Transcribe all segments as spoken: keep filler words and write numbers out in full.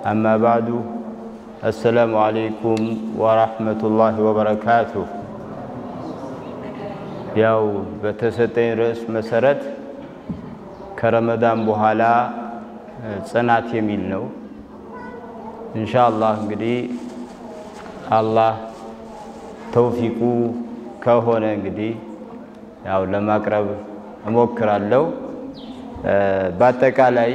أما بعد السلام عليكم ورحمة الله وبركاته ያው በተሰጠኝ ርዕስ መሰረት ከረመዳን በኋላ ጽናት የሚል ነው ኢንሻአላህ እንግዲህ አላህ ተውፊቁ ከሆነ እንግዲህ ያው ለማቅረብ እሞክራለሁ በአጠቃላይ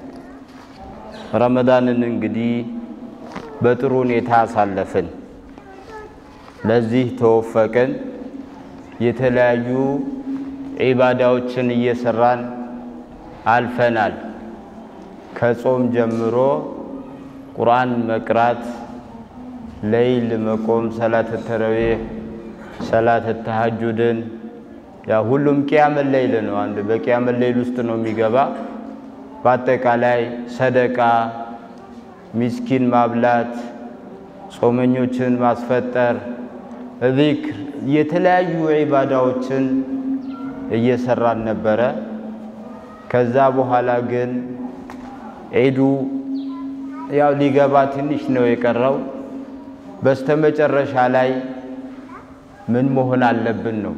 ረመዳንን እንግዲህ በጥሩ ሁኔታ አሳለፈን ለዚህ ተወፈቀን የተለያዩ ዒባዳዎችን እየሰራን አልፈናል ከጾም ጀምሮ ቁርአን መቅራት ለይል መቆም ሰላት ተራዊህ ሰላት ተሐጁድን ያ ሁሉም ቂያም ለይል ነው አንድ በቂያም ለይል ውስጥ ነው የሚገባ በአጠቃላይ ሰደቃ ምስኪን ማብላት ጾመኞችን ማስፈጠር ዚክር የተለያዩ ዒባዳዎችን እየሰራን ነበር ከዛ በኋላ ግን ዒዱ ያው ሊገባ ትንሽ ነው የቀረው በስተመጨረሻ ላይ ምን መሆን አለብን ነው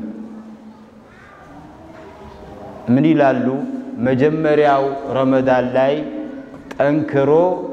ምን ይላሉ መጀመሪያው ረመዳን ላይ ጠንክሮ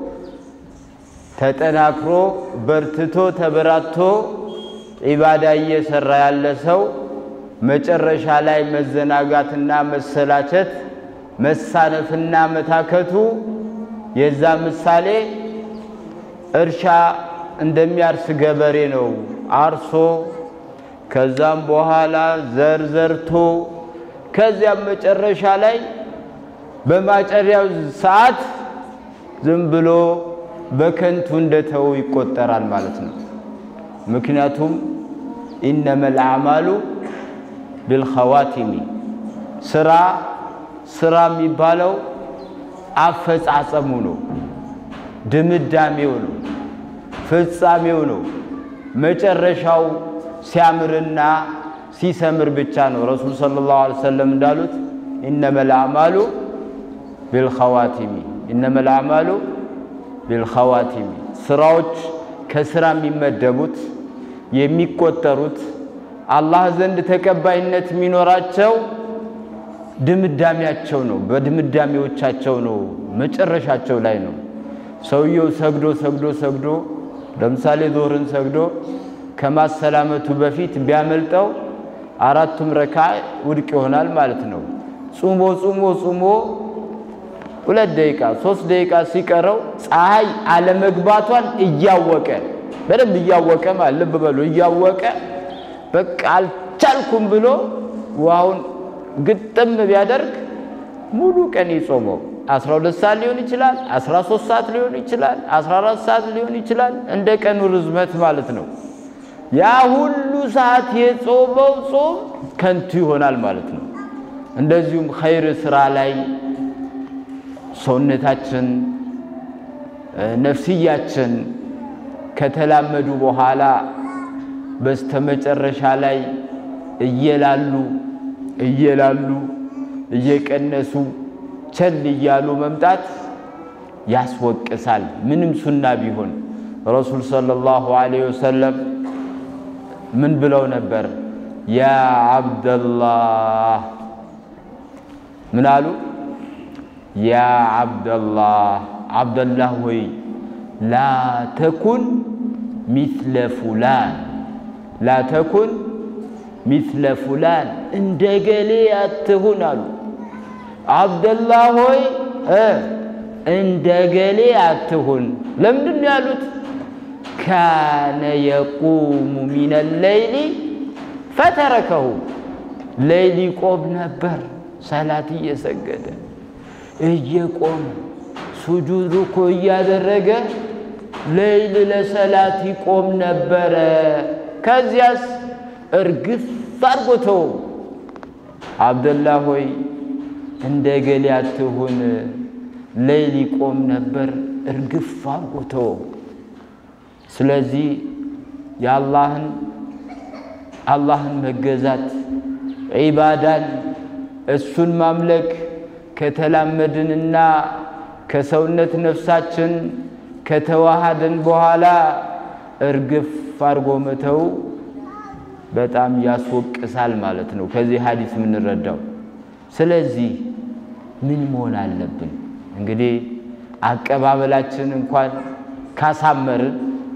ተጠናክሮ በርትቶ ተበራቶ ዒባዳ እየሰራ ያለ ሰው መጨረሻ ላይ መዘናጋትና መሰላቸት መሳነፍና መታከቱ የዛ ምሳሌ እርሻ እንደሚያርስ ገበሬ ነው አርሶ ከዛም በኋላ ዘርዘርቶ ከዚያም መጨረሻ ላይ በማጨሪያው ሰዓት ዝም ብሎ በከንቱ እንደተው ይቆጠራል ማለት ነው ምክንያቱም انما الاعمال بالخواتم ስራ ስራ የሚባለው አፈጻጸሙ ነው ድምዳሜው ነው ፍጻሜው ነው መጨረሻው ሲያምርና ሲሰምር ብቻ ነው ረሱል ሰለላሁ ዐለይሂ ወሰለም እንዳሉት انما الاعمال بالخواتم انما الاعمال بالخواتم ስራዎች ከስራ የሚመደቡት የሚቆጠሩት አላህ ዘንድ ተቀባይነት የሚኖራቸው ድምዳሜያቸው ነው በድምዳሜዎቻቸው ነው መጨረሻቸው ላይ ነው ሰውየው ሰግዶ ሰግዶ ሰግዶ ለምሳሌ ዙህርን ሰግዶ ከማሰላመቱ በፊት ቢያመልጠው አራቱም ረካ ውድቅ ይሆናል ማለት ነው ጾሞ ጾሞ ጾሞ ሁለት ደቂቃ ሶስት ደቂቃ ሲቀረው ፀሐይ አለመግባቷን እያወቀ በደንብ እያወቀ ማለት ልብ በሉ እያወቀ በቃ አልቻልኩም ብሎ ዋውን ግጥም ቢያደርግ ሙሉ ቀን ይጾመው አስራ ሁለት ሰዓት ሊሆን ይችላል አስራ ሶስት ሰዓት ሊሆን ይችላል አስራ አራት ሰዓት ሊሆን ይችላል እንደ ቀኑ ርዝመት ማለት ነው ያ ሁሉ ሰዓት የጾመው ጾም ከንቱ ይሆናል ማለት ነው እንደዚሁም ኸይር ስራ ላይ ሰውነታችን ነፍስያችን ከተላመዱ በኋላ በስተመጨረሻ ላይ እየላሉ እየላሉ እየቀነሱ ቸል ይያሉ መምጣት ያስወቅሳል ምንም ሱና ቢሆን ረሱል ሰለላሁ ዐለይሂ ወሰለም ምን ብለው ነበር ያ አብደላህ ምን አሉ ያ አብደላህ አብደላህ ወይ ላ ተኩን مثل فلان لا تكن مثل فلان እንደገሌ አትሁን አሉ አብደላህ ሆይ እንደገሌ አትሁን ለምንድን ያሉት كان يقوم من الليل فتركه ليل يقوم ነበር ሰላት እየሰገደ እየቆመ ሱጁድ እኮ እያደረገ ለይል ለሰላት ይቆም ነበር ከዚያስ እርግፍ አርጎቶ አብደላህ ሆይ እንደገሌ አትሁን ለይል ይቆም ነበር እርግፍ አርጎቶ ስለዚህ ያላህን አላህን መገዛት ዒባዳን እሱን ማምለክ ከተላመድንና ከሰውነት ነፍሳችን ከተዋሃደን በኋላ እርግፍ አርጎ መተው በጣም ያስወቅሳል ማለት ነው ከዚህ ሐዲስ ምን ረዳው ስለዚህ ምን መሆን አለብን እንግዲህ አቀባበላችን እንኳን ካሳመርን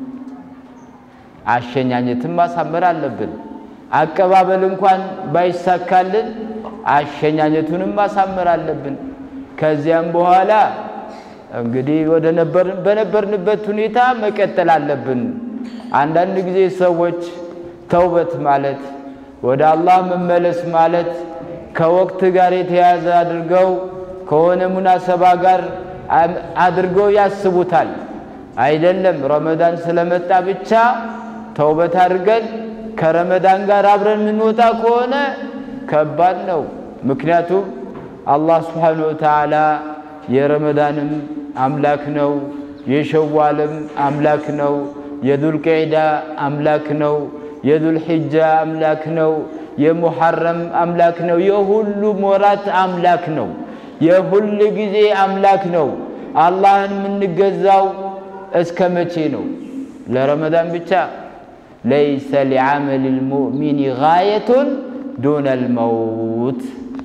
አሸኛኘትም ማሳመር አለብን አቀባበል እንኳን ባይሳካልን አሸኛኘቱንም ማሳመር አለብን ከዚያም በኋላ እንግዲህ ወደ ነበር በነበርንበት ሁኔታ መቀጠል አለብን አንዳንድ ጊዜ ሰዎች ተውበት ማለት ወደ አላህ መመለስ ማለት ከወቅት ጋር የተያዘ አድርገው ከሆነ ሙናሰባ ጋር አድርገው ያስቡታል አይደለም ረመዳን ስለመጣ ብቻ ተውበት አድርገን ከረመዳን ጋር አብረን እንወጣ ከሆነ ከባድ ነው ምክንያቱም አላህ Subhanahu Wa Ta'ala የረመዳንም አምላክ ነው የሸዋልም አምላክ ነው የዱል ቂዕዳ አምላክ ነው የዱል ሒጃ አምላክ ነው የሙሐረም አምላክ ነው የሁሉ ሞራት አምላክ ነው የሁሉ ጊዜ አምላክ ነው አላህን ምንገዛው እስከ መቼ ነው ለረመዳን ብቻ ليس لعمل المؤمن غاية دون الموت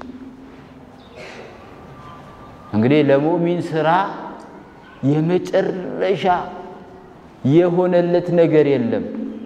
እንግዲህ ለሙእሚን ስራ የመጨረሻ የሆነለት ነገር የለም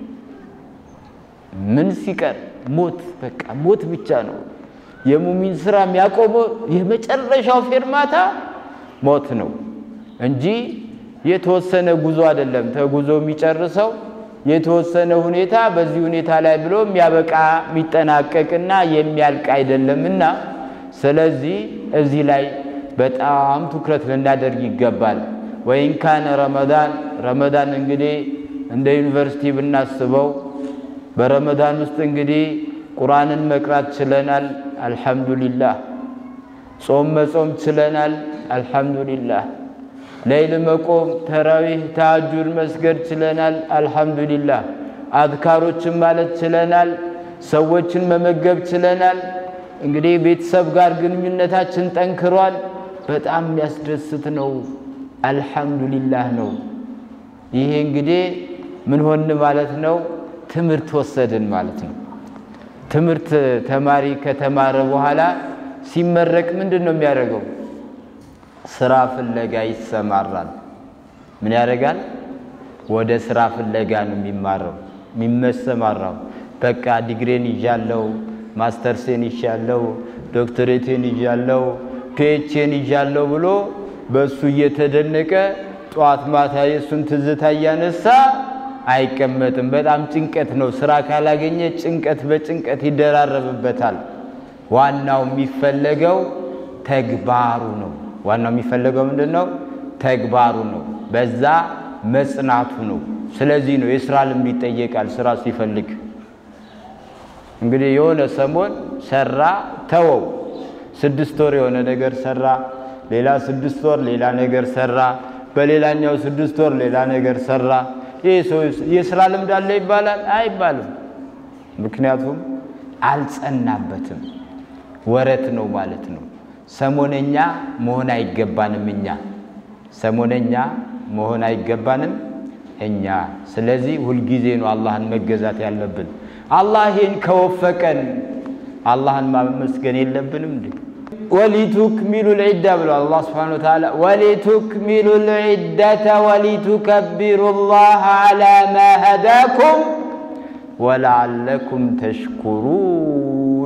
ምን ሲቀር ሞት በቃ ሞት ብቻ ነው የሙእሚን ስራ የሚያቆመው የመጨረሻው ፌርማታ ሞት ነው እንጂ የተወሰነ ጉዞ አይደለም ተጉዞ የሚጨርሰው የተወሰነ ሁኔታ በዚህ ሁኔታ ላይ ብሎ የሚያበቃ የሚጠናቀቅና የሚያልቅ አይደለምና ስለዚህ እዚህ ላይ በጣም ትኩረት ልናደርግ ይገባል ወይን ካነ ረመዳን ረመዳን እንግዲህ እንደ ዩኒቨርሲቲ ብናስበው በረመዳን ውስጥ እንግዲህ ቁርአንን መቅራት ችለናል አልহামዱሊላህ ጾም መጾም ችለናል አልহামዱሊላህ ሌሊት መቆም ተራዊህ ተሐጁድ መስገድ ችለናል አልহামዱሊላህ አዝካሮችን ማለት ችለናል ሰዎችን መመገብ ችለናል እንግዲህ ቤተሰብ ጋር ግንኙነታችን ጠንክሯል በጣም ያስደስት ነው አልহামዱሊላህ ነው ይሄ እንግዲህ ምን ሆነ ማለት ነው ትምርት ወሰደን ማለት ነው ትምርት ተማሪ ከተማረ በኋላ ሲመረቅ ምንድነው የሚያደርገው ስራ ፍለጋ ይሰማራል ምን ያደርጋል ወደ ስራ ፍለጋ ነው የሚማረው የሚመሰማራው በቃ ዲግሪን ይያለው ማስተርሴን ይያለው ዶክተሬቴን ይያለው ፒኤችዲን ይያለው ብሎ በሱ እየተደነቀ ጧት ማታ የሱን ትዝታ ያነሳ አይቀመጥም በጣም ጭንቀት ነው ስራ ካላገኘ ጭንቀት በጭንቀት ይደራረብበታል ዋናው የሚፈልገው ተግባሩ ነው ዋናው የሚፈልገው ምንድነው ተግባሩ ነው በዛ መጽናቱ ነው ስለዚህ ነው የሥራ ልምድ ይጠየቃል ስራ ሲፈልግ እንግዲህ የሆነ ሰሞን ሰራ ተወው ስድስት ወር የሆነ ነገር ሰራ ሌላ ስድስት ወር ሌላ ነገር ሰራ በሌላኛው ስድስት ወር ሌላ ነገር ሰራ ይሄ የሥራ ልምድ አለ ይባላል አይባልም ምክንያቱም አልጸናበትም ወረት ነው ማለት ነው ሰሞነኛ መሆን አይገባንም እኛ ሰሞነኛ መሆን አይገባንም እኛ ስለዚህ ሁሉ ጊዜ ነው አላህን መገዛት ያለብን አላህ ይሄን ከወፈቀን አላህን ማመስገን የለብንም እንዴ ولتكملوا العدة بلا الله سبحانه وتعالى ولتكملوا العدة ولتكبروا الله على ما هداكم ولعلكم تشكرون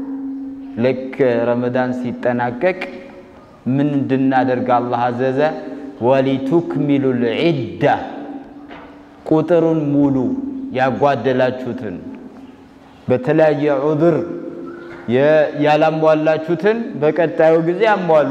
لك رمضان سيتناكك من دنا درج الله عزيز ولتكملوا العدة قطر مولو يا ጓደላችሁትን በተለያየ ዑذር ያላሟላችሁትን በቀጣዩ ጊዜ አሟሉ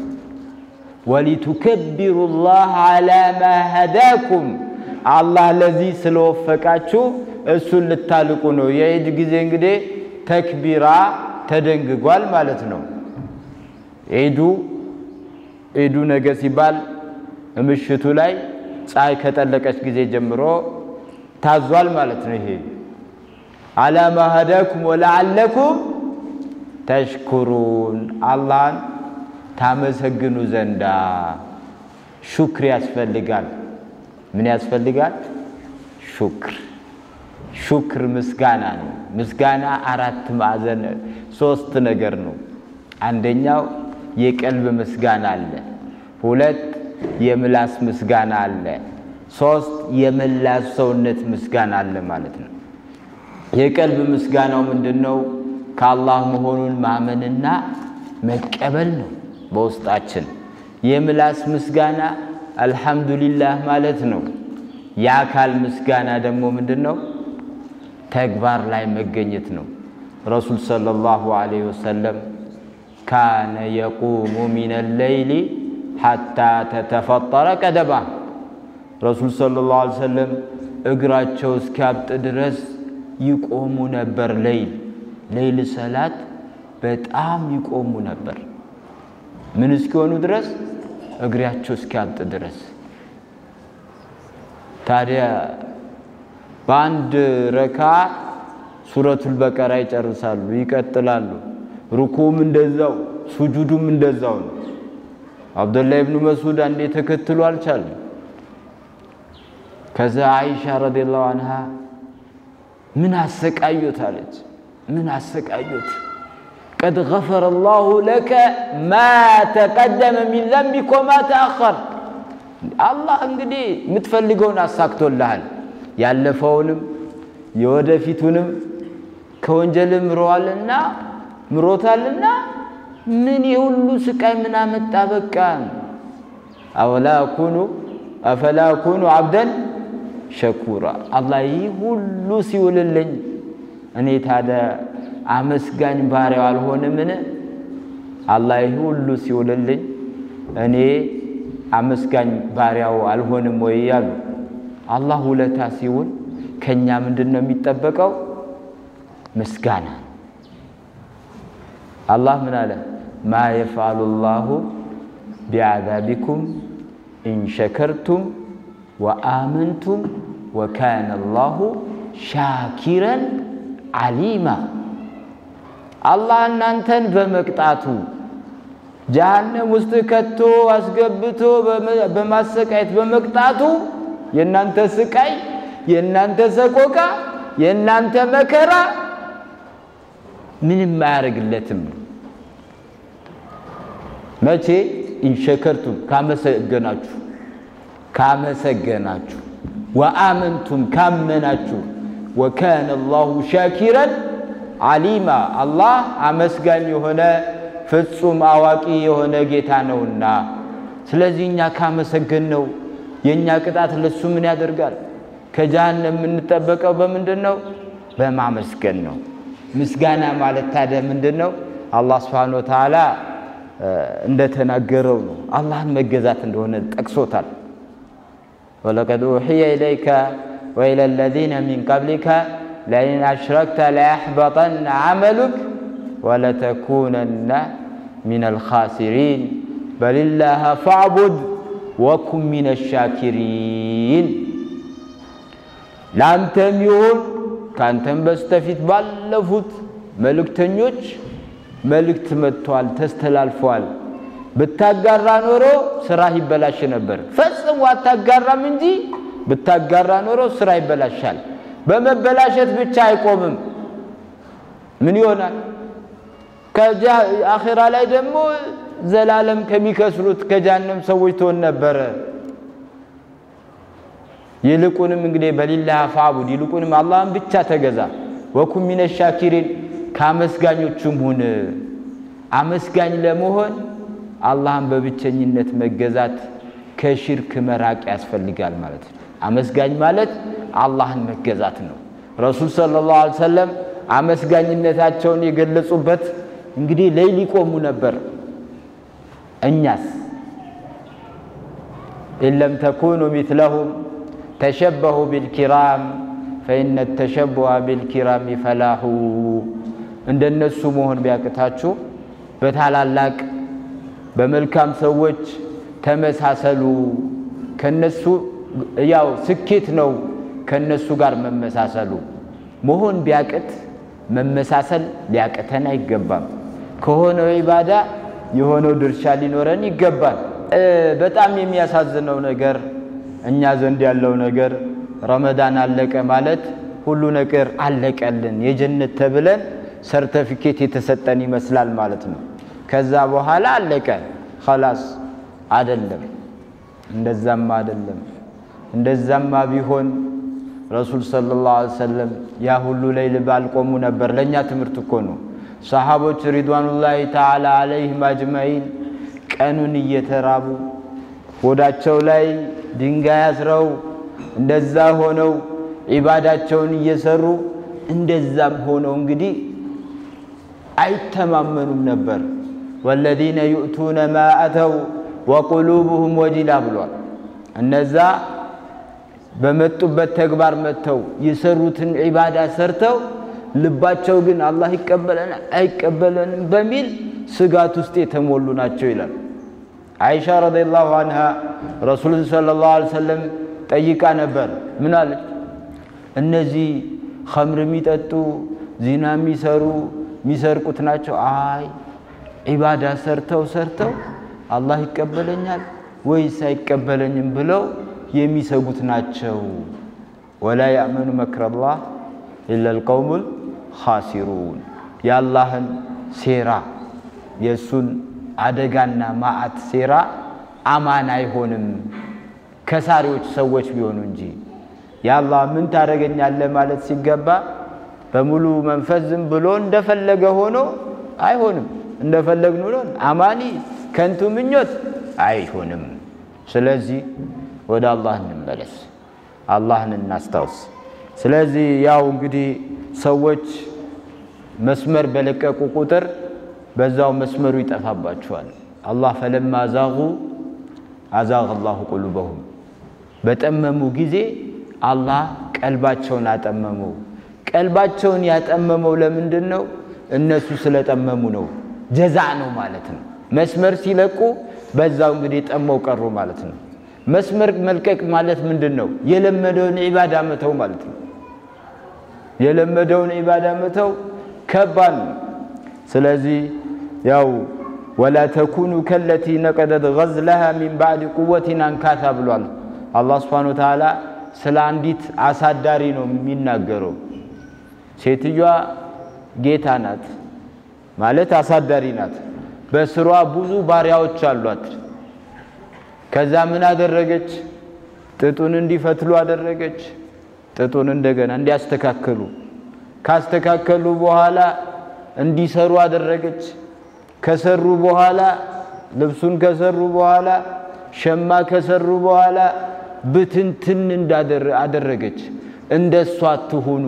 ولتكبروا الله على ما هداكم الله الذي ስለወፈቃችሁ እሱን ልታልቁ ነው የኢድ ጊዜ እንግዲህ ተክቢራ ተደንግጓል ማለት ነው ኢዱ ኢዱ ነገ ሲባል ምሽቱ ላይ ፀሐይ ከጠለቀች ጊዜ ጀምሮ ታዟል ማለት ነው ይሄ على ما هداكم ولعلكم تشكرون الله ታመሰግኑ ዘንዳ ሹክር ያስፈልጋል ምን ያስፈልጋል ሹክር ሹክር ምስጋና ነው ምስጋና አራት ማዕዘን ሶስት ነገር ነው አንደኛው የቀልብ ምስጋና አለ ሁለት የምላስ ምስጋና አለ ሶስት የምላስ ሰውነት ምስጋና አለ ማለት ነው የቀልብ ምስጋናው ምንድነው ከአላህ መሆኑን ማመንና መቀበል ነው በውስጣችን የምላስ ምስጋና አልহামዱሊላህ ማለት ነው የአካል ምስጋና ደግሞ ምንድነው ተግባር ላይ መገኘት ነው ረሱል ሰለላሁ ዐለይሂ ወሰለም ካነ يقوم من الليل حتى تتفطر قدمه ረሱል ሰለላሁ ዐለይሂ ወሰለም እግራቸው እስኪያብጥ ድረስ ይቆሙ ነበር ለይል ለይል ሰላት በጣም ይቆሙ ነበር ምን እስኪሆኑ ድረስ እግራቸው እስኪያብጥ ድረስ ታዲያ በአንድ ረካ ሱረቱል በቀራ ይጨርሳሉ ይቀጥላሉ ሩኩም እንደዛው ሱጁዱም እንደዛው ነው አብዱላህ ኢብኑ መስዑድ አንዴ ተከትሎ አልቻለም ከዛ አይሻ ረዲየላሁ ዐንሃ ምን አሰቃዩት አለች ምን አሰቃዩት قد غفر الله لك ما تقدم من ذنبك وما تأخر الله እንግዲህ የምትፈልገውን አሳክቶልሃል ያለፈውንም የወደፊቱንም ከወንጀልም ምሮዋልና ምሮታልና ምን ይሁሉ ስቃይ ምን አመጣ በቃ አወላ ኩኑ አፈላ ኩኑ عبدا شكورا الله ይሁሉ ሲውልልኝ እኔ ታዲያ አመስጋኝ ባሪያው አልሆነምን አላህ ይሁሉ ሲውልልኝ እኔ አመስጋኝ ባሪያው አልሆንም ወይ ያሉ አላህ ውለታ ሲውል ከኛ ምንድነው የሚጠበቀው ምስጋና አላህ ምን አለ ማ يفعل الله بعذابكم إن شكرتم وآمنتم وكان الله شاكرا عليما الله እናንተን በመቅጣቱ ጀሃነም ውስጥ ከቶ አስገብቶ በማሰቃየት በመቅጣቱ የናንተ ስቃይ የናንተ ሰቆቃ የናንተ መከራ ምንም ማያርግለትም መቼ ኢንሸከርቱም ካመሰገናችሁ ካመሰገናችሁ ወአመንቱም ካመናችሁ وكان الله شاكرا عليما الله አመስጋኝ የሆነ ፍጹም አዋቂ የሆነ ጌታ ነውና ስለዚህኛ ካመሰገነው የኛ ቅጣት ለሱ ምን ያደርጋል ከጀሃነም እንጠበቀው በመንደነው በማመስገን ነው ምስጋና ማለት ታዲያ ምንድነው አላህ Subhanahu Wa Ta'ala እንደተናገረው ነው አላህን መገዛት እንደሆነ ጠቅሶታል ወለቀድ ኡሂየ ኢለይከ وإلى الذين من قبلك لئن أشركت ليحبطن عملك ولتكونن من الخاسرين بل الله فاعبد وكن من الشاكرين ላንተም ይሁን ካንተም በስተፊት ባለፉት መልእክተኞች መልእክት መጥቷል ተስተላልፏል ብታጋራ ኖሮ ስራህ ይበላሽ ነበር ፈጽሞ አታጋራም እንጂ ብታጋራ ኖሮ ስራ ይበላሻል በመበላሸት ብቻ አይቆምም ምን ይሆናል ከጃ አኺራ ላይ ደግሞ ዘላለም ከሚከስሩት ከጀሃነም ሰዎች ተወን ነበር ይልቁንም እንግዲህ በሊላህ ፈአቡድ ይልቁንም አላህን ብቻ ተገዛ ወኩም ሚነ ሻኪሪን ካመስጋኞቹም ሁን አመስጋኝ ለመሆን አላህን በብቸኝነት መገዛት ከሽርክ መራቅ ያስፈልጋል ማለት ነው አመስጋኝ ማለት አላህን መገዛት ነው ረሱል ሰለላሁ ዐለይሂ ወሰለም አመስጋኝነታቸውን የገለጹበት እንግዲህ ሌሊት ይቆሙ ነበር እኛስ ኢለም ተኩኑ مثلهم تشبهوا بالكرام فإن التشبه بالكرام فلاح እንደነሱ መሆን ቢያቀታችሁ በታላላቅ በመልካም ሰዎች ተመሳሰሉ ከነሱ ያው ስኬት ነው ከነሱ ጋር መመሳሰሉ መሆን ቢያቀት መመሳሰል ሊያቀተና ይገባል ከሆነው ኢባዳ የሆነው ድርሻ ሊኖረን ይገባል በጣም የሚያሳዝነው ነገር እኛ ዘንድ ያለው ነገር ረመዳን አለቀ ማለት ሁሉ ነገር አለቀልን የጀነት ተብለን ሰርቲፊኬት የተሰጠን ይመስላል ማለት ነው ከዛ በኋላ አለቀ خلاص አይደለም እንደዛም አይደለም እንደዛማ ቢሆን ረሱል ሰለላሁ ዐለይሂ ወሰለም ያ ሁሉ ሌሊት ባልቆሙ ነበር ለኛ ትምርት እኮ ነው ሰሃቦች ሪድዋኑላሂ ተዓላ ዐለይሂም አጅማኢን ቀኑን እየተራቡ ሆዳቸው ላይ ድንጋይ አስረው እንደዛ ሆነው ኢባዳቸውን እየሰሩ እንደዛም ሆነው እንግዲህ አይተማመኑም ነበር والذين يؤتون ما أتوا وقلوبهم وجلة ብሏል እነዛ በመጡበት ተግባር መተው የሰሩትን ኢባዳ ሰርተው ልባቸው ግን አላህ ይቀበለና አይቀበለን በሚል ስጋት ውስጥ የተሞሉ ናቸው ይላል አይሻ ረዲየላሁ ዐንሃ ረሱል ሰለላሁ ዐለይሂ ወሰለም ጠይቃ ነበር ምን አለች እነዚህ ኸምር የሚጠጡ ዚና የሚሰሩ የሚሰርቁት ናቸው አይ ኢባዳ ሰርተው ሰርተው አላህ ይቀበለኛል ወይስ አይቀበለኝም ብለው የሚሰጉት ናቸው ولا يأمن مكر الله إلا القوم الخاسرون ያላህን ሴራ የሱን አደጋና ማአት ሴራ አማን አይሆንም ከሳሪዎች ሰዎች ቢሆኑ እንጂ ያላህ ምን ታረጋኛለ ማለት ሲገባ በሙሉ መንፈስም ብሎ እንደፈለገ ሆኖ አይሆንም እንደፈለግን ነው አማኒ ከንቱ ምኞት አይሆንም ስለዚህ ወደ አላህ እንመለስ አላህን እናስታውስ ስለዚህ ያው እንግዲህ ሰዎች መስመር በለቀቁ ቁጥር በዛው መስመሩ ይጠፋባቸዋል አላህ فلما زاغوا أزاغ الله قلوبهم በጠመሙ ጊዜ አላህ ቀልባቸውን አጠመመው ቀልባቸውን ያጠመመው ለምንድነው እነሱ ስለጠመሙ ነው ጀዛ ነው ማለት ነው መስመር ሲለቁ በዛው እንግዲህ ጠመው ቀሩ ማለት ነው መስመር መልቀቅ ማለት ምንድነው የለመደውን ኢባዳ መተው ማለት ነው የለመደውን ኢባዳ መተው ከባድ ስለዚህ ያው ولا تكونوا كالتي نقضت غزلها من بعد قوة أنكاثا ብሏል አላህ Subhanahu Wa Ta'ala ስለ አንዲት አሳዳሪ ነው የሚናገረው ሴትየዋ ጌታ ናት ማለት አሳዳሪ ናት በስሯ ብዙ ባሪያዎች አሏት ከዛ ምን አደረገች ጥጡን እንዲፈትሉ አደረገች ጥጡን እንደገና እንዲያስተካክሉ ካስተካከሉ በኋላ እንዲሰሩ አደረገች ከሰሩ በኋላ ልብሱን ከሰሩ በኋላ ሸማ ከሰሩ በኋላ ብትንትን እንዳደረ አደረገች እንደሷ አትሁኑ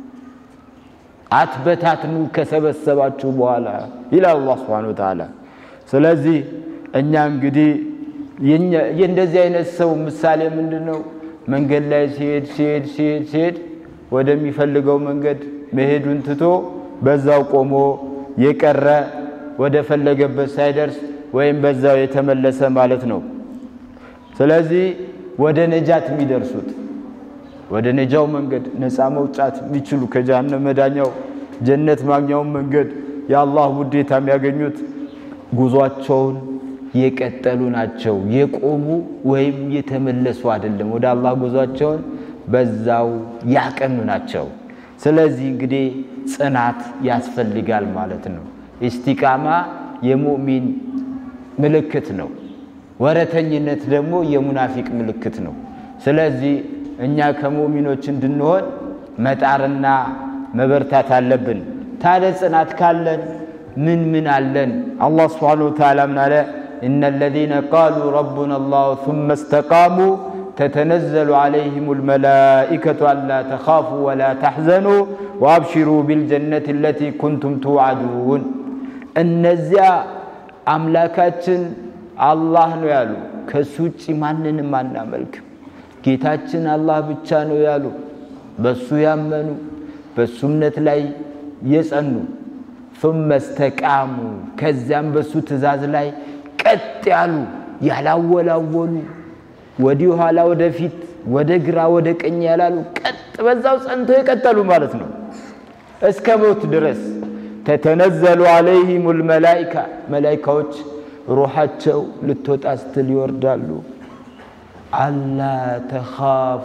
አትበታትኑ ከሰበሰባችሁ በኋላ ይላል አላህ Subhanahu Wa Ta'ala ስለዚህ እኛ እንግዲህ የእንደዚህ አይነት ሰው ምሳሌ ምንድነው መንገድ ላይ ሲሄድ ሲሄድ ሲሄድ ሲሄድ ወደሚፈልገው መንገድ መሄዱን ትቶ በዛው ቆሞ የቀረ ወደ ፈለገበት ሳይደርስ ወይም በዛው የተመለሰ ማለት ነው ስለዚህ ወደ ነጃት የሚደርሱት ወደ ነጃው መንገድ ነፃ መውጣት የሚችሉ ከጀሃነም መዳኛው ጀነት ማግኛው መንገድ ያላህ ውዴታ የሚያገኙት ጉዟቸውን የቀጠሉ ናቸው የቆሙ ወይም የተመለሱ አይደለም ወደ አላህ ጉዟቸውን በዛው ያቀኑ ናቸው ስለዚህ እንግዲህ ጽናት ያስፈልጋል ማለት ነው ኢስቲቃማ የሙእሚን ምልክት ነው ወረተኝነት ደግሞ የሙናፊቅ ምልክት ነው ስለዚህ እኛ ከሙእሚኖች እንድንሆን መጣርና መበርታት አለብን ታዲያ ጽናት ካለን ምን ምን አለን አላህ Subhanahu Wa Ta'ala ምናለ إن الذين قالوا ربنا الله ثم استقاموا تتنزل عليهم الملائكة ألا تخافوا ولا تحزنوا وأبشروا بالجنة التي كنتم توعدون النزع أملاكاتن الله نيالو كسوچ مانن مانا ملك ጌታችን አላህ ብቻ ነው ያሉ በሱ ያመኑ በሱነት ላይ የጸኑ ثم استقاموا ከዛም በሱ ትእዛዝ ላይ ቀጥ ያሉ ያላወላወሉ ወዲ ኋላ ወደፊት ወደ ግራ ወደ ቀኝ ያላሉ ቀጥ በዛው ጸንተው የቀጠሉ ማለት ነው እስከ ሞት ድረስ ተተነዘሉ عليهم الملائكه መላእክቶች ሩሃቸው ልትወጣ ስትል ይወርዳሉ አላ ተኻፉ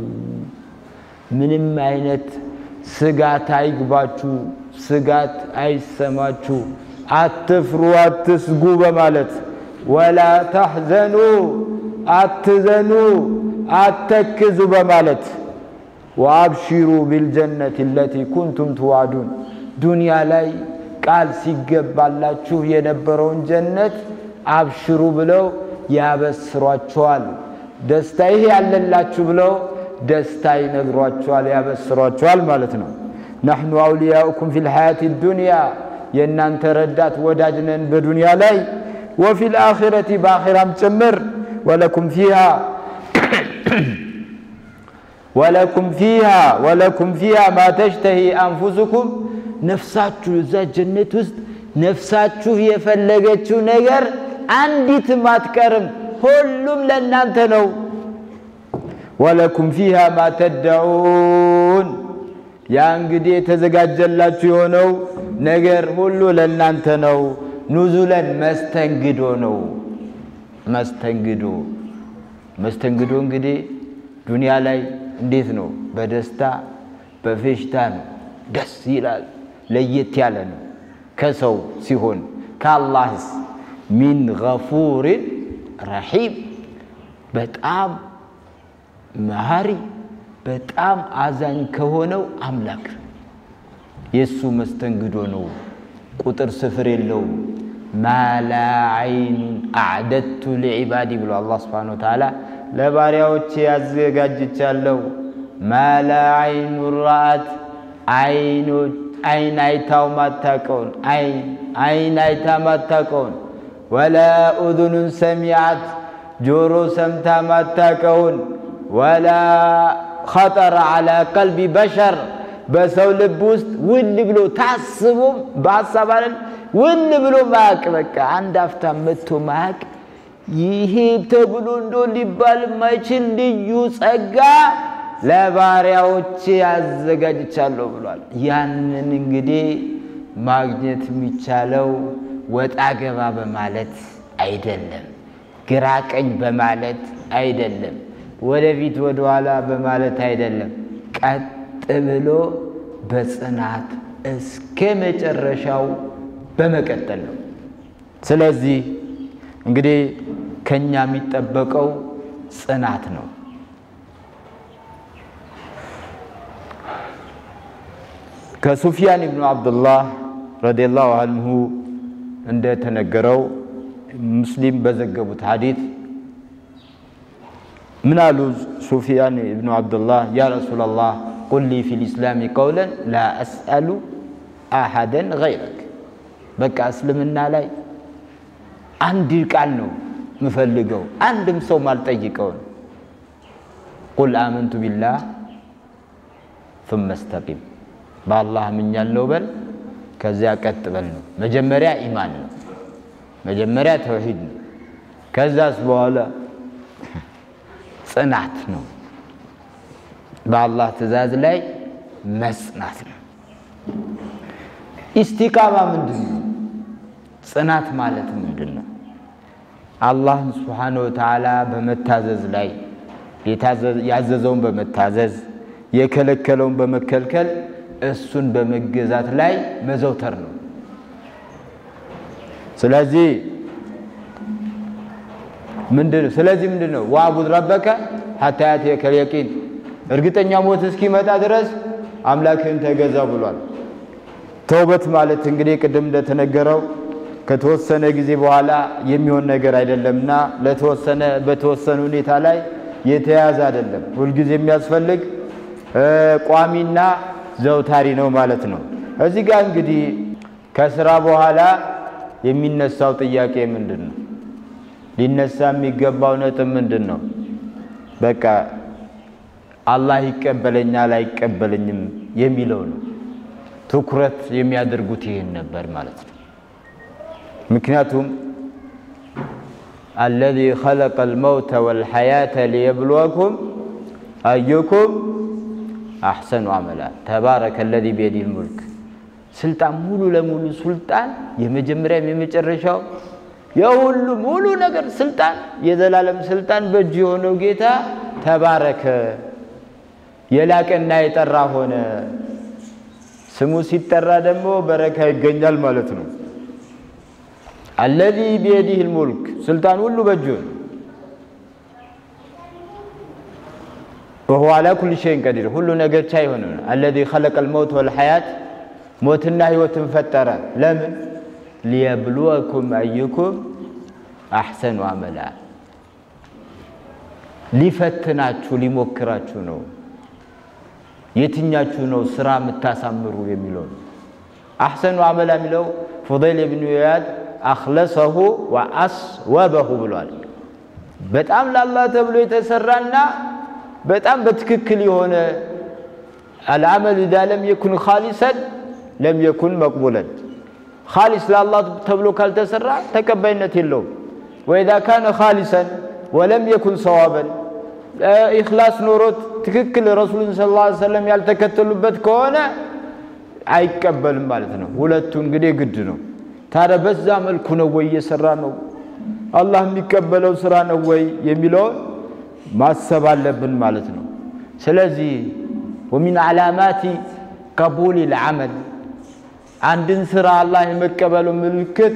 ምንም አይነት ስጋት አይግባችሁ ስጋት አይሰማችሁ አትፍሩ አትስጉ በማለት ወላ ተሕዘኑ አትዘኑ አትከዙ በማለት وابشروا بالجنه التي كنتم توعدون ዱንያ ላይ ቃል ሲገባላችሁ የነበረውን ጀነት አብሽሩ ብለው ያበስሯቸዋል ደስታ ይሄ ያለላችሁ ብለው ደስታ ይነግሯቸዋል ያበስሯቸዋል ማለት ነው نحن اولياؤكم في الحياه الدنيا የናንተ ረዳት ወዳጅ ነን በዱንያ ላይ وفي الاخره باخرام ጭምር ولكم فيها ولكم فيها ولكم فيها ما تشتهي انفسكم ነፍሳችሁ እዛ ጀነት ውስጥ ነፍሳችሁ የፈለገችው ነገር አንዲት ማትቀርም ሁሉም ለእናንተ ነው ولكم فيها ما تدعون ያ እንግዲህ ተዘጋጀላችሁ የሆነው ነገር ሁሉ ለእናንተ ነው ኑዙለን መስተንግዶ ነው መስተንግዶ መስተንግዶ እንግዲህ ዱንያ ላይ እንዴት ነው በደስታ በፌሽታ ነው ደስ ይላል ለየት ያለ ነው ከሰው ሲሆን ከአላህስ ሚን ገፉር ረሂም በጣም መሐሪ በጣም አዛኝ ከሆነው አምላክ የሱ መስተንግዶ ነው ቁጥር ስፍር የለው ማላ አይን አዕደቱ ለዒባዲ ብሎ አላህ Subhanahu Wa Ta'ala ለባሪያዎቼ ያዘጋጅቻለሁ ማላ አይኑ ራአት አይኑ አይን አይታው ማታቀውን አይን አይን አይታ ማታቀውን ወላ اذن سمعت ጆሮ ሰምታ ማታቀውን ወላ خطر على قلب بشر በሰው ልብ ውስጥ ውል ብሎ ታስቦ በሐሳባን ውል ብሎ ማቅ በቃ አንድ አፍታ መጥቶ ማቅ ይሄ ተብሎ እንዶ ሊባል ማይችል ልዩ ጸጋ ለባሪያዎች ያዘጋጅቻለሁ ብሏል ያንን እንግዲህ ማግኘት የሚቻለው ወጣ ገባ በማለት አይደለም ግራ ቀኝ በማለት አይደለም ወደፊት ወደ ኋላ በማለት አይደለም ቀጥ ብሎ በጽናት እስከ መጨረሻው በመቀጠል ነው ስለዚህ እንግዲህ ከኛ የሚጠበቀው ጽናት ነው ከሱፊያን ኢብኑ አብዱላህ ረዲየላሁ ዐንሁ እንደተነገረው ሙስሊም በዘገቡት ሐዲስ ምን አሉ ሱፊያን ኢብኑ አብዱላህ ያ ረሱላህ قل لي في الاسلام قولا لا اسال احدا غيرك በቃ እስልምና ላይ አንድ ቃል ነው ምፈልገው አንድም ሰው ማልጠይቀው قل آمنت بالله ثم استقم بالله ምኛለው በል ከዚያ ቀጥ በል ነው መጀመሪያ ኢማን ነው መጀመሪያ ተውሂድ ነው ከዛስ በኋላ ጽናት ነው በአላህ ትእዛዝ ላይ መስናት ነው ኢስቲቃማ ምንድነው ጽናት ማለት ምንድነው አላህ Subhanahu Wa Ta'ala በመታዘዝ ላይ ያዘዘውን በመታዘዝ የከለከለውን በመከልከል እሱን በመገዛት ላይ መዘውተር ነው ስለዚህ ምንድነው ስለዚህ ምንድነው ወአቡድ ረበከ حتى يأتيك اليقين እርግጠኛ ሞት እስኪመጣ ድረስ አምላክህን ተገዛ ብሏል ተውበት ማለት እንግዲህ ቅድም እንደተነገረው ከተወሰነ ጊዜ በኋላ የሚሆን ነገር አይደለምና ለተወሰነ በተወሰነ ሁኔታ ላይ የተያዘ አይደለም ሁሉ ጊዜ የሚያስፈልግ ቋሚና ዘውታሪ ነው ማለት ነው እዚህ ጋር እንግዲህ ከስራ በኋላ የሚነሳው ጥያቄ ምንድነው ሊነሳ የሚገባው ነጥብ ምንድነው በቃ አላህ ይቀበለኛል አይቀበለኝም የሚለው ነው ትኩረት የሚያደርጉት ይሄን ነበር ማለት ነው ምክንያቱም الذي خلق الموت والحياة ليبلوكم أيكم أحسن عملا تبارك الذي بيده الملك سلطان ሙሉ ለሙሉ ሱልጣን የመጀመሪያ የመጨረሻው የሁሉ ሙሉ ነገር ስልጣን የዘላለም ስልጣን በእጁ የሆነው ጌታ ተባረከ የላቀና የጠራ ሆነ ስሙ ሲጠራ ደግሞ በረካ ይገኛል ማለት ነው الذي بيده الملك سلطان ሁሉ በእጁ وهو على كل شيء قدير ሁሉ ነገር ቻይ ሆነ الذي خلق الموت والحياه ሞትና ህይወትን ፈጠረ ለምን ليبلوكم ايكم احسن عملا ሊፈትናችሁ ሊሞክራችሁ ነው የትኛችሁ ነው ስራ መታሳምሩ የሚለው احسن عملا የሚለው فضيل ابن عياد اخلصه واسوبه ብሏል በጣም ለአላህ ተብሎ የተሰራና በጣም በትክክል የሆነ العمل اذا لم يكن خالصا لم يكن مقبولا خالص لله ተብሎ ካልተሰራ ተቀባይነት የለውም واذا كان خالصا ولم يكن صوابا اخلاص ኖሮት ትክክል ረሱሉን ሰለላሁ ዐለይሂ ወሰለም ያልተከተሉበት ከሆነ አይቀበልም ማለት ነው ሁለቱ እንግዲህ ግድ ነው ታዲያ በዛ መልኩ ነው ወይ የሰራ ነው አላህ የሚቀበለው ስራ ነው ወይ የሚለው ማሰብ አለብን ማለት ነው ስለዚህ ومن علامات قبول العمل አንድን ስራ አላህ የመቀበሉ ምልክት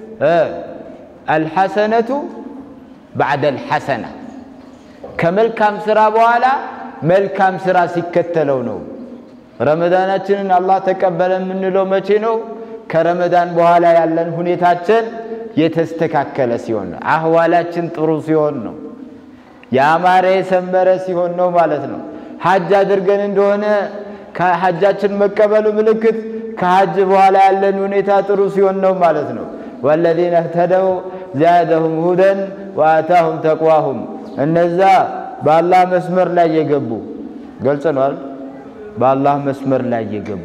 الحسنه بعد الحسنه ከመልካም ስራ በኋላ መልካም ስራ ሲከተለው ነው ረመዳናችንን አላህ ተቀበለ ምንለው መቼ ነው ከረመዳን በኋላ ያለን ሁኔታችን የተስተካከለ ሲሆን ነው አህዋላችን ጥሩ ሲሆን ነው ያማረ የሰመረ ሲሆን ነው ማለት ነው ሐጅ አድርገን እንደሆነ ከሐጃችን መቀበሉ ምልክት ከሐጅ በኋላ ያለን ሁኔታ ጥሩ ሲሆን ነው ማለት ነው والذين اهتدوا زادهم هدى وآتاهم تقواهم እነዛ በአላህ መስመር ላይ የገቡ ግልጽ ነው በአላህ መስመር ላይ የገቡ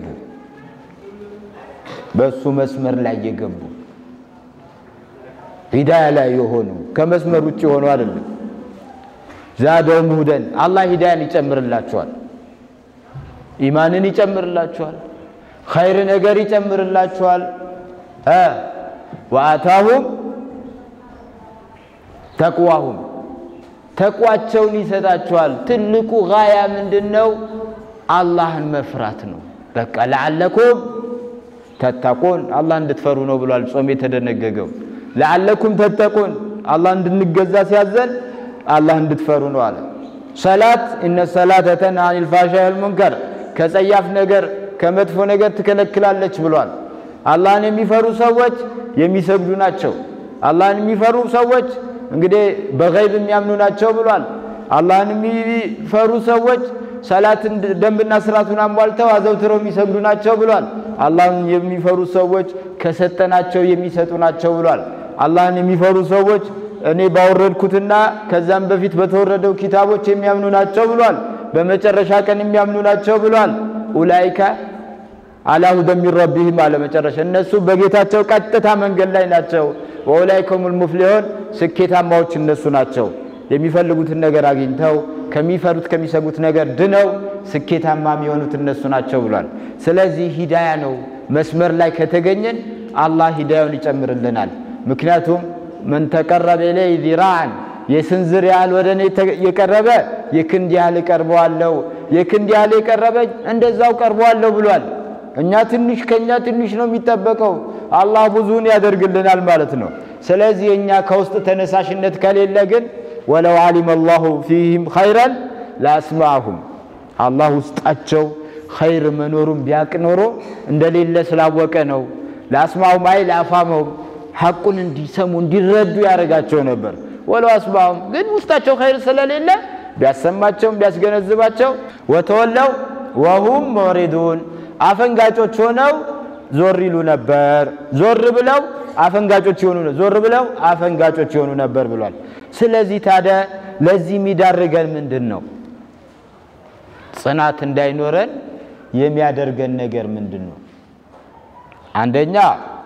በሱ መስመር ላይ የገቡ ሂዳያ ላይ የሆኑ ከመስመር ውጪ ሆኖ አይደለም زادهم هدى الله ሂዳያን ይጨምርላቸዋል ኢማንን ይጨምርላቸዋል ኸይር ነገር ይጨምርላቸዋል አ وآتاهم تقواهم ተቋቸውን ይሰጣቸዋል ትልቁ ጋያ ምንድነው አላህን መፍራት ነው በቃ ለዓለኩም ተተቁን አላህ እንድትፈሩ ነው ብሏል ጾም የተደነገገው ለዓለኩም ተተቁን አላህ እንድንገዛ ሲያዘን አላህ እንድትፈሩ ነው አለ ሰላት ان الصلاه تنهى عن الفحشاء والمنكر ከጸያፍ ነገር ከመጥፎ ነገር ትከለክላለች ብሏል አላህን የሚፈሩ ሰዎች የሚሰግዱ ናቸው አላህን የሚፈሩ ሰዎች እንግዲህ በገይብ የሚያምኑ ናቸው ብሏል አላህን የሚፈሩ ሰዎች ሰላትን ደንብና ስርዓቱን አሟልተው አዘውትረው የሚሰግዱ ናቸው ብሏል አላህን የሚፈሩ ሰዎች ከሰጠናቸው የሚሰጡ ናቸው ብሏል አላህን የሚፈሩ ሰዎች እኔ ባወረድኩትና ከዛም በፊት በተወረደው ኪታቦች የሚያምኑ ናቸው ብሏል በመጨረሻ ቀን የሚያምኑ ናቸው ብሏል ኡላይካ على هدى من ربهم على መጨረሻ እነሱ በጌታቸው ቀጥታ መንገድ ላይ ናቸው ወላይኩም المفلحون ስኬታማዎች እነሱ ናቸው የሚፈልጉትን ነገር አግኝተው ከሚፈሩት ከሚሰጉት ነገር ድነው ስኬታማ የሚሆኑት እነሱ ናቸው ብሏል ስለዚህ ሂዳያ ነው መስመር ላይ ከተገኘን አላህ ሂዳያውን ይጨምርልናል ምክንያቱም من تقرب الي ذراعا የስንዝር ያህል ወደኔ የቀረበ የክንድ ያህል ቀርቧለው የክንድ ያህል የቀረበ እንደዛው ቀርቧለው ብሏል እኛ ትንሽ ከኛ ትንሽ ነው የሚጠበቀው አላህ ብዙን ያደርግልናል ማለት ነው ስለዚህ እኛ ከውስጥ ተነሳሽነት ከሌለ ግን ወለው علم الله فيهم خيرا لاسمعهم አላህ ውስጣቸው ኸይር መኖሩን ቢያቅ ኖሮ እንደሌለ ስላወቀ ነው لاسمعهم አይ ለአፋመው ሐቁን እንዲሰሙ እንዲረዱ ያረጋቸው ነበር ወለው አስባሁም ግን ውስጣቸው ኸይር ስለሌለ ቢያሰማቸው ቢያስገነዝባቸው ወተወለው وهم موردون አፈንጋጮች ሆነው ዞር ይሉ ነበር ዞር ብለው አፈንጋጮች ይሆኑ ነው ዞር ብለው አፈንጋጮች ይሆኑ ነበር ብሏል ስለዚህ ታዲያ ለዚህ ሚዳርገን ምንድነው ጽናት እንዳይኖረን የሚያደርገን ነገር ምንድነው አንደኛ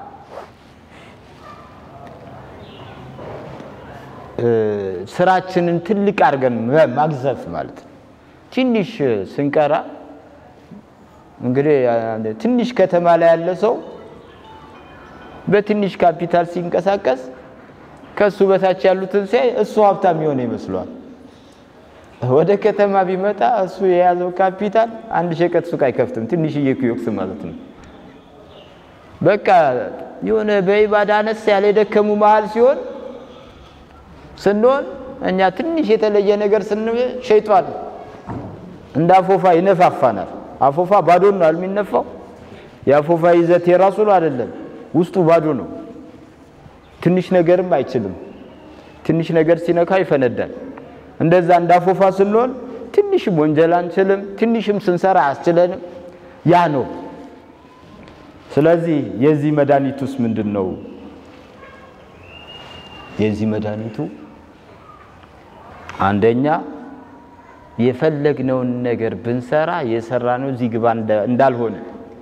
ስራችንን ትልቅ አርገን ማግዘፍ ማለት ትንሽ ስንቀራ እንግዲህ ትንሽ ከተማ ላይ ያለ ሰው በትንሽ ካፒታል ሲንቀሳቀስ ከሱ በታች ያሉትን ሲያይ እሱ ሀብታም ይሆነ ይመስሏል ወደ ከተማ ቢመጣ እሱ የያዘው ካፒታል አንድ ሸቀጥ ሱቅ አይከፍትም ትንሽዬ ኪዮክስ ማለት ነው በቃ የሆነ በኢባዳ ነስ ያለ ደከሙ መሃል ሲሆን ስንሆን እኛ ትንሽ የተለየ ነገር ስንል ሸይጣን እንዳፎፋ ይነፋፋናል አፎፋ ባዶ ነው አልሚነፋው ያፎፋ ይዘት የራሱ ነው አይደለም ውስጡ ባዶ ነው ትንሽ ነገርም አይችልም ትንሽ ነገር ሲነካ ይፈነዳል እንደዛ እንዳፎፋ ስንሆን ትንሽም ወንጀል አንችልም ትንሽም ስንሰራ አስችለንም ያ ነው ስለዚህ የዚህ መድኃኒቱስ ምንድነው የዚህ መድኃኒቱ አንደኛ የፈለግነው ነገር ብንሰራ የሰራነው ዚግባ እንዳልሆነ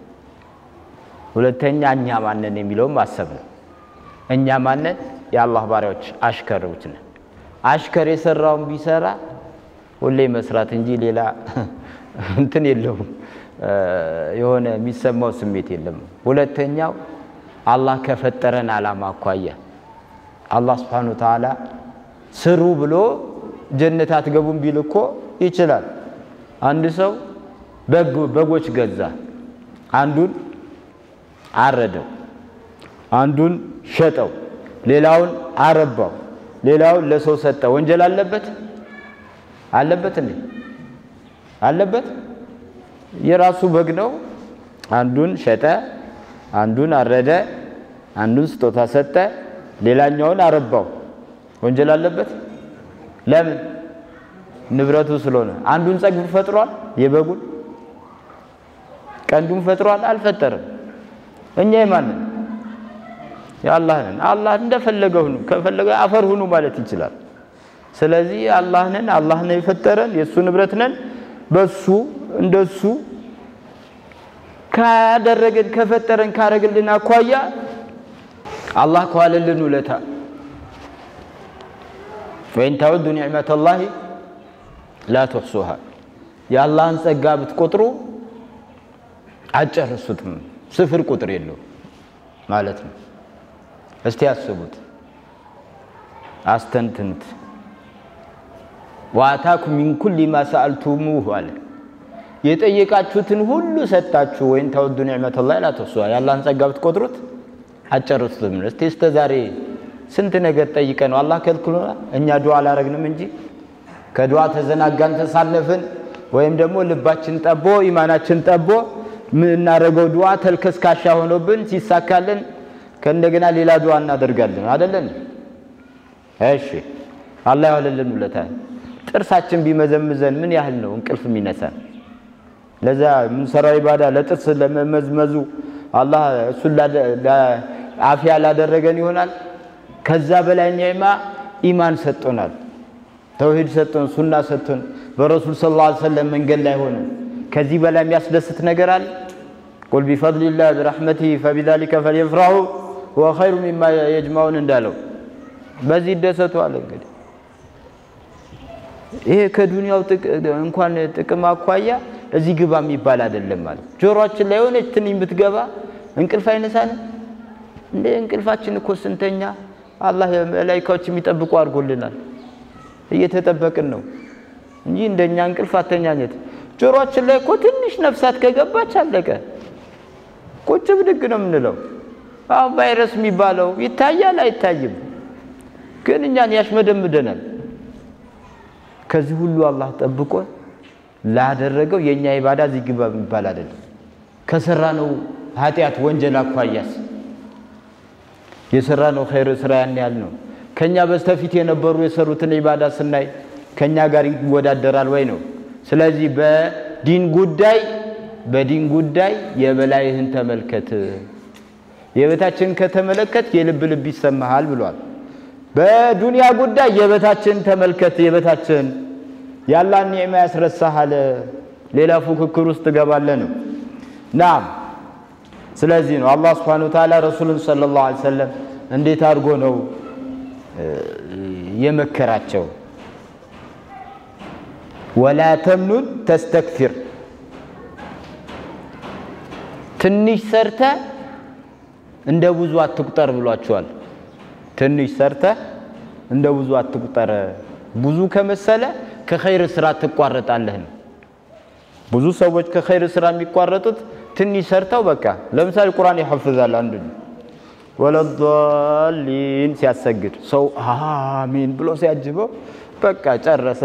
ሁለተኛ እኛ ማነን የሚለው ማሰብ ነው እኛ ማነን የአላህ ባሪያዎች አሽከሮች ነን አሽከር የሰራውን ቢሰራ ሁሌ መስራት እንጂ ሌላ እንትን የለውም የሆነ የሚሰማው ስሜት የለም ሁለተኛው አላህ ከፈጠረን አላማ አኳያ አላህ Subhanahu Wa Ta'ala ስሩ ብሎ ጀነት አትገቡም ቢልኮ ይችላል አንድ ሰው በግ በጎች ገዛ አንዱን አረደው አንዱን ሸጠው ሌላውን አረባው ሌላውን ለሰው ሰጠ ወንጀል አለበት አለበት እንዴ አለበት የራሱ በግ ነው አንዱን ሸጠ አንዱን አረደ አንዱን ስጦታ ሰጠ ሌላኛውን አረባው ወንጀል አለበት ለምን ንብረቱ ስለሆነ አንዱን ጸጉር ፈጥሯል የበጉን ቀንዱን ፈጥሯል አልፈጠረም እኛ የማን ያአላህ ነን አላህ እንደፈለገው ነው ከፈለገ አፈር ሁኑ ማለት ይችላል ስለዚህ አላህ ነን አላህ ነው የፈጠረን የሱ ንብረት ነን በሱ እንደሱ ካደረገን ከፈጠረን ካረገልን አኳያ አላህ ቋለልን ውለታ ወይን ተወዱ ኒዕመተ አላህ لا تحصوها يا الله ጸጋ ብትቆጥሩ አጨርሱትም ስፍር ቁጥር የለው ማለት ነው እስቲ ያስቡት አስተንትንት ዋታኩም من كل ما سألتموه አለ የጠየቃችሁትን ሁሉ ሰጣችሁ ወይን ተወዱ ኒዕመተ አላህ لا تحصوها يا الله ጸጋ ብትቆጥሩት አጨርሱትም እስቲ እስከዛሬ ስንት ነገር ጠይቀን ነው አላህ ከልክሎና እኛ ዱዓ አላረግንም እንጂ ከዱዓ ተዘናጋን ተሳለፈን ወይም ደግሞ ልባችን ጠቦ ኢማናችን ጠቦ ምን እናረገው ዱዓ ተልከስካሻ ሆኖብን ሲሳካልን ከእንደገና ሌላ ዱዓ እናደርጋለን አይደለም እሺ አላህ ያወለልን ውለታ ጥርሳችን ቢመዘምዘን ምን ያህል ነው እንቅልፍ የሚነሳን ለዛ ምን ሰራ ኢባዳ ለጥርስ ለመመዝመዙ አላህ እሱ ለአፊያ ላደረገን ይሆናል ከዛ በላይ ኒዕማ ኢማን ሰጥቶናል ተውሂድ ሰጥቶን ሱና ሰጥቶን በረሱል ሰለላሁ ዐለይሂ ወሰለም መንገድ ላይ ሆነ ከዚህ በላይ የሚያስደስት ነገር አለ ቁል ቢፈድሊላህ በረህመቲሂ فبذلك فليفرحوا هو خير مما يجمعون እንዳለው በዚህ ደሰቱ አለ እንግዲህ ይሄ ከዱንያው እንኳን ጥቅም አኳያ እዚህ ግባ የሚባል አይደለም ማለት ጆሮአችን ላይ ሆነች ትንኝ ብትገባ እንቅልፍ አይነሳን እንደ እንቅልፋችን እኮ ስንተኛ አላህ መላእክቶች የሚጠብቁ አድርጎልናል እየተጠበቅን ነው እንጂ እንደኛ እንቅልፍ አተኛኘት ጆሮአችን ላይ እኮ ትንሽ ነፍሳት ከገባች አለቀ ቁጭ ብድግ ነው የምንለው አው ቫይረስ የሚባለው ይታያል አይታይም ግን እኛን ያሽመደምደናል ከዚህ ሁሉ አላህ ጠብቆ ላደረገው የኛ ኢባዳ ዚግባ የሚባል አይደለም ከሰራነው ኃጢያት ወንጀል አኳያስ የሰራነው ኸይር ስራ ያን ያህል ነው ከኛ በስተፊት የነበሩ የሰሩትን ኢባዳ ስናይ ከኛ ጋር ይወዳደራል ወይ ነው ስለዚህ በዲን ጉዳይ በዲን ጉዳይ የበላይህን ተመልከት የበታችን ከተመለከት የልብ ልብ ይሰማሃል ብሏል በዱንያ ጉዳይ የበታችን ተመልከት የበታችን ያላህን ኒዕማ ያስረሳሃል ሌላ ፉክክር ውስጥ ገባለ ነው ናም ስለዚህ ነው አላህ Subhanahu Wa Ta'ala ረሱሉን ሰለላሁ ዐለይሂ ወሰለም እንዴት አድርጎ ነው የመከራቸው ولا تمنن تستكثر ትንሽ ሰርተ እንደ ብዙ አትቁጠር ብሏቸዋል ትንሽ ሰርተ እንደ ብዙ አትቁጠረ ብዙ ከመሰለ ከኸይር ስራ ተቋረጣለህ ብዙ ሰዎች ከኸይር ስራ የሚቋረጡት ትንሽ ሰርተው በቃ ለምሳሌ ቁርአን ይሐፍዛል አንዱ ወለዷሊን ሲያሰግድ ሰው አሚን ብሎ ሲያጅበው በቃ ጨረሰ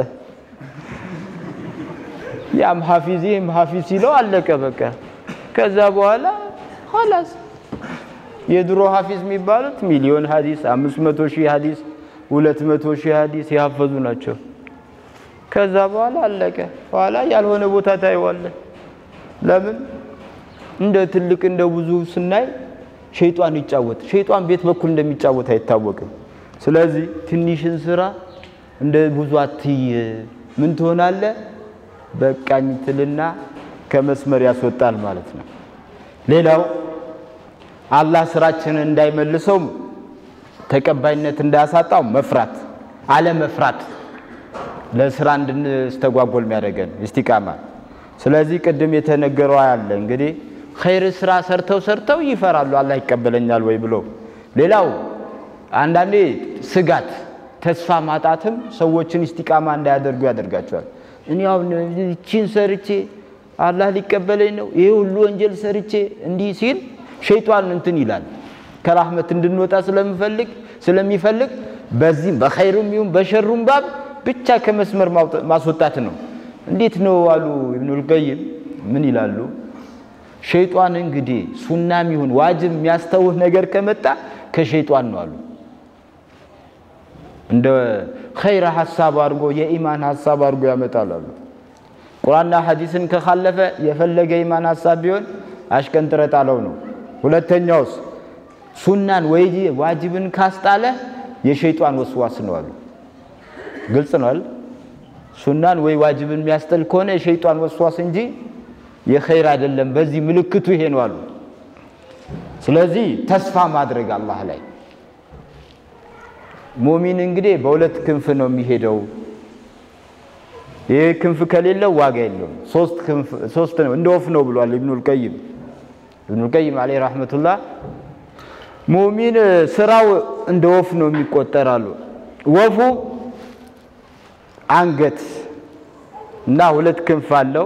ያም ሐፊዝም ሐፊዝ ሲለው አለቀ በቃ ከዛ በኋላ خلاص የድሮ ሐፊዝ የሚባሉት ሚሊዮን ሐዲስ አምስት መቶ ሺህ ሐዲስ ሁለት መቶ ሺህ ሐዲስ ያፈዙ ናቸው ከዛ በኋላ አለቀ በኋላ ያልሆነ ቦታ ታይዋለ ለምን እንደ ትልቅ እንደ ብዙ ስናይ ሸይጣን ይጫወት ሸይጣን ቤት በኩል እንደሚጫወት አይታወቅም ስለዚህ ትንሽን ስራ እንደ ብዙ አትይ ምን ትሆናለ በቃኝ ትልና ከመስመር ያስወጣል ማለት ነው ሌላው አላህ ስራችንን እንዳይመልሰው ተቀባይነት እንዳያሳጣው መፍራት አለ መፍራት ለስራ እንድንስተጓጎል የሚያደርገን ኢስቲቃማ ስለዚህ ቅድም የተነገረው አለ እንግዲህ ኸይር ስራ ሰርተው ሰርተው ይፈራሉ አላህ ይቀበለኛል ወይ ብሎ ሌላው አንዳንዴ ስጋት ተስፋ ማጣትም ሰዎችን ኢስቲቃማ እንዳያደርጉ ያደርጋቸዋል እኔ አሁን እቺን ሰርቼ አላህ ሊቀበለኝ ነው ይሄ ሁሉ ወንጀል ሰርቼ እንዲህ ሲል ሸይጣን እንትን ይላል ከራህመት እንድንወጣ ስለሚፈልግ ስለሚፈልግ በዚህ በኸይሩም ይሁን በሸሩም ባብ ብቻ ከመስመር ማስወጣት ነው እንዴት ነው አሉ ኢብኑል ቀይም ምን ይላሉ ሸይጣን እንግዲህ ሱናም ይሁን ዋጅብ የሚያስተውህ ነገር ከመጣ ከሸይጣን ነው አሉ እንደ ኸይር ሐሳብ አድርጎ የኢማን ሐሳብ አድርጎ ያመጣል አሉ ቁርአንና ሐዲስን ከخالፈ የፈለገ ኢማን ሐሳብ ቢሆን አሽቀንጥረጣለው ነው ሁለተኛውስ ሱናን ወይ ዋጅብን ካስጣለ የሸይጣን ወስዋስ ነው አሉ ግልጽ ነው አይደል ሱናን ወይ ዋጅብን የሚያስጠል ከሆነ የሸይጣን ወስዋስ እንጂ የኸይር አይደለም በዚህ ምልክቱ ይሄ ነው አሉ ስለዚህ ተስፋ ማድረግ አላህ ላይ ሙእሚን እንግዲህ በሁለት ክንፍ ነው የሚሄደው ይሄ ክንፍ ከሌለው ዋጋ የለውም ሶስት ክንፍ ሶስት ነው እንደ ወፍ ነው ብሏል ኢብኑል ቀይም ኢብኑል ቀይም አለይሂ ረህመቱላህ ሙእሚን ስራው እንደ ወፍ ነው የሚቆጠራሉ ወፉ አንገት እና ሁለት ክንፍ አለው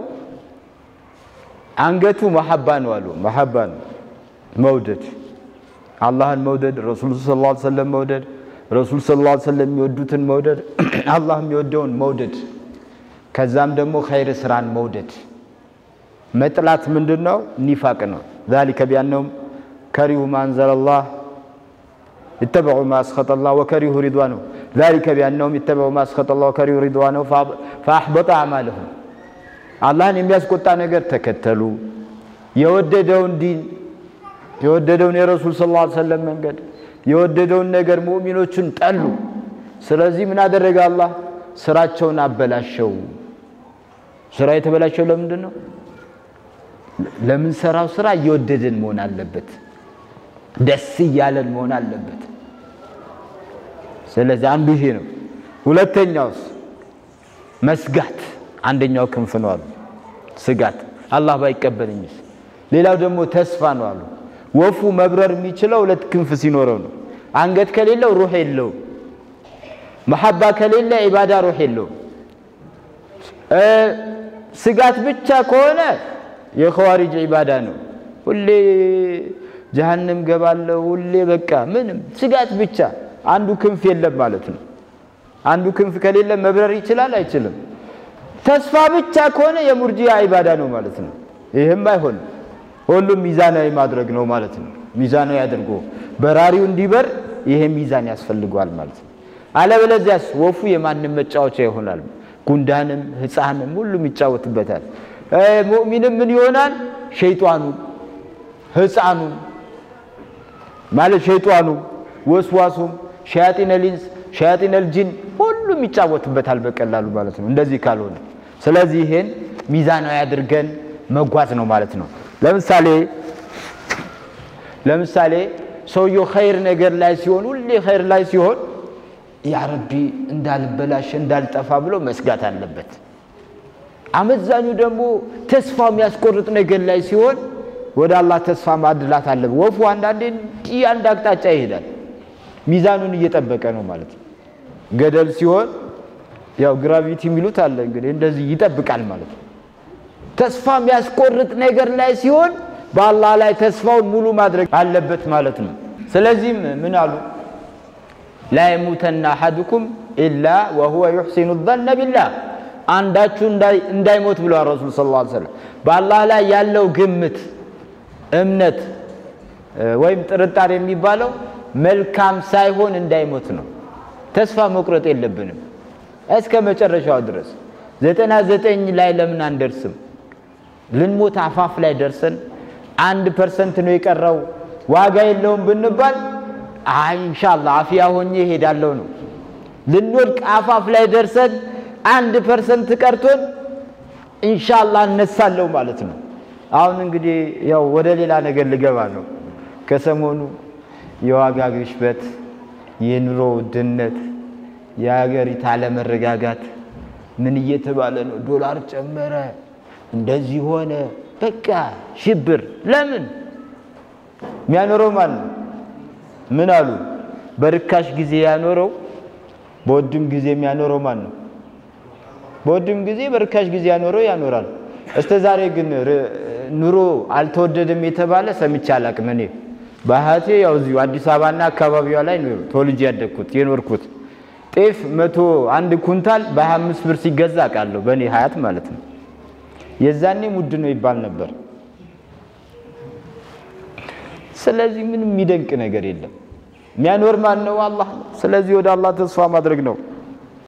አንገቱ መሐባ ነው አሉ መሐባ መውደድ አላህን መውደድ ረሱል ሰለላሁ ዐለይሂ ወሰለም መውደድ ረሱል ሰለላሁ ዐለይሂ ወሰለም የሚወዱትን መውደድ አላህ የሚወደውን መውደድ ከዛም ደግሞ ኸይር ስራን መውደድ መጥላት ምንድነው ኒፋቅ ነው ذلك بانهم كرهوا ما انزل الله اتبعوا ما اسخط الله وكرهوا رضوانه ذلك بانهم اتبعوا ما اسخط الله وكرهوا رضوانه فاحبط اعمالهم አላህን የሚያስቆጣ ነገር ተከተሉ የወደደውን ዲን የወደደውን የረሱል ሰለላሁ ዐለይሂ ወሰለም መንገድ የወደደውን ነገር ሙእሚኖችን ጠሉ ስለዚህ ምን አደረገ አላህ ስራቸውን አበላሸው ስራ የተበላሸው ለምንድን ነው ለምን ሰራው ስራ እየወደደን መሆን አለበት ደስ ይያለን መሆን አለበት ስለዚህ አንዱ ይሄ ነው ሁለተኛውስ መስጋት አንደኛው ክንፍ ነው አሉ ስጋት አላህ ባይቀበልኝስ ሌላው ደግሞ ተስፋ ነው አሉ ወፉ መብረር የሚችለው ሁለት ክንፍ ሲኖረው ነው አንገት ከሌለው ሩህ የለው መሐባ ከሌለ ኢባዳ ሩህ የለው እ ስጋት ብቻ ከሆነ የኸዋሪጅ ኢባዳ ነው ሁሌ ጀሃነም ገባለው ሁሌ በቃ ምንም ስጋት ብቻ አንዱ ክንፍ የለም ማለት ነው አንዱ ክንፍ ከሌለ መብረር ይችላል አይችልም ተስፋ ብቻ ከሆነ የሙርጂያ ኢባዳ ነው ማለት ነው ይሄም አይሆን ሁሉም ሚዛናዊ ማድረግ ነው ማለት ነው ሚዛናዊ ያድርጎ በራሪው እንዲበር ይሄ ሚዛን ያስፈልጋል ማለት ነው አለበለዚያስ ወፉ የማንም መጫወቻ ይሆናል ጉንዳንም ህፃንም ሁሉም ይጫወትበታል ሙእሚንም ምን ይሆናል ሸይጣኑ ህፃኑ ማለት ሸይጣኑ ወስዋሱ ሸያጢን الانس ሸያጢን الجن ሁሉም ይጫወትበታል በቀላሉ ማለት ነው እንደዚህ ካልሆነ ስለዚህ ይሄን ሚዛናዊ ያድርገን መጓዝ ነው ማለት ነው ለምሳሌ ለምሳሌ ሰውየው ኸይር ነገር ላይ ሲሆን ሁሌ ኸይር ላይ ሲሆን ያ ረቢ እንዳልበላሽ እንዳልጠፋ ብሎ መስጋት አለበት አመዛኙ ደግሞ ተስፋ የሚያስቆርጥ ነገር ላይ ሲሆን ወደ አላህ ተስፋ ማድላት አለበት ወፉ አንዳንዴ አንድ አቅጣጫ ይሄዳል ሚዛኑን እየጠበቀ ነው ማለት ነው ገደል ሲሆን ያው ግራቪቲ ሚሉት አለ እንግዲህ እንደዚህ ይጠብቃል ማለት ነው ተስፋ የሚያስቆርጥ ነገር ላይ ሲሆን በአላህ ላይ ተስፋውን ሙሉ ማድረግ አለበት ማለት ነው ስለዚህ ምን አሉ لا يموتن احدكم الا وهو يحسن الظن بالله አንዳችሁ እንዳይሞት ብለው ረሱል ሰለላሁ ዐለይሂ ወሰለም በአላህ ላይ ያለው ግምት እምነት ወይም ጥርጣሬ የሚባለው መልካም ሳይሆን እንዳይሞት ነው ተስፋ መቁረጥ የለብንም እስከ መጨረሻው ድረስ ዘጠና ዘጠኝ ላይ ለምን አንደርስም ልንሞት አፋፍ ላይ ደርሰን አንድ ፐርሰንት ነው የቀረው ዋጋ የለውም ብንባል አይ ኢንሻአላህ አፊያ ሆኜ ሄዳለሁ ነው ልንወድቅ አፋፍ ላይ ደርሰን አንድ ፐርሰንት ቀርቶን ኢንሻአላህ እነሳለሁ ማለት ነው አሁን እንግዲህ ያው ወደ ሌላ ነገር ልገባ ነው ከሰሞኑ የዋጋ ግሽበት የኑሮ ውድነት የሀገሪቱ አለመረጋጋት ምን እየተባለ ነው ዶላር ጨመረ እንደዚህ ሆነ በቃ ሽብር ለምን የሚያኖረው ማን ምን አሉ በርካሽ ጊዜ ያኖረው በወድም ጊዜ የሚያኖረው ማን ነው በወድም ጊዜ በርካሽ ጊዜ ያኖረው ያኖራል እስከ ዛሬ ግን ኑሮ አልተወደደም የተባለ ሰምቼ አላቅም እኔ ባሃቴ ያው እዚሁ አዲስ አበባና አካባቢዋ ላይ ነው ተወልጄ ያደግኩት የኖርኩት ጤፍ መቶ አንድ ኩንታል በ25 ብር ሲገዛ አቃለሁ በኔ ሀያት ማለት ነው የዛኔ ሙድ ነው ይባል ነበር ስለዚህ ምንም የሚደንቅ ነገር የለም የሚያኖር ማን ነው አላህ ስለዚህ ወደ አላህ ተስፋ ማድረግ ነው